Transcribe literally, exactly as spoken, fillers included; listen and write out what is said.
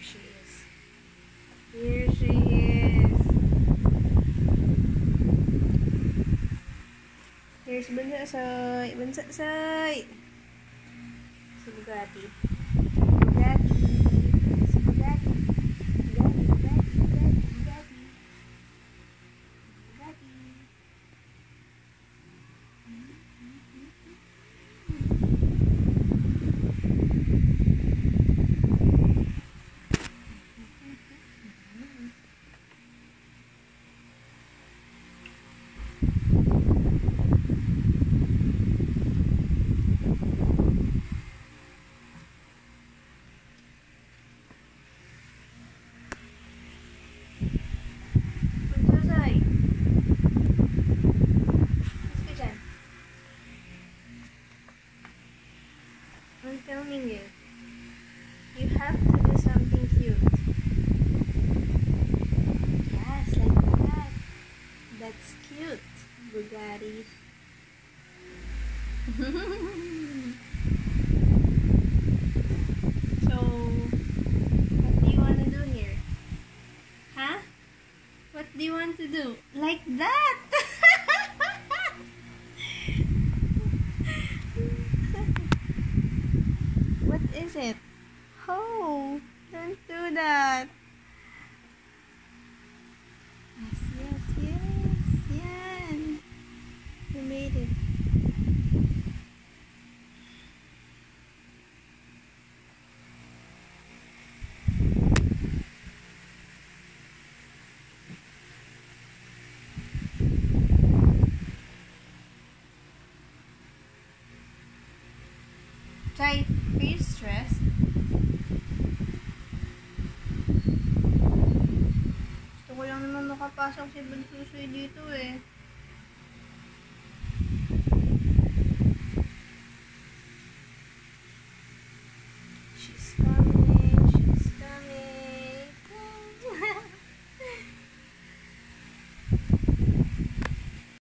she is. Here she is. Here's Bunso Soy. Bunso Soy. Si Bugatti. Bugatti. Si Bugatti. Bugatti, Bugatti, Bugatti, Bugatti. Bugatti. I'm filming you. You have to do something cute. Yes, like that. That's cute, Bugatti. So, what do you want to do here? Huh? What do you want to do? Like that! What is it? Oh, don't do that. Yes, yes, yes, yan. You made it. Chay, are you stressed? Gusto ko lang naman makapasok si Bunso dito eh.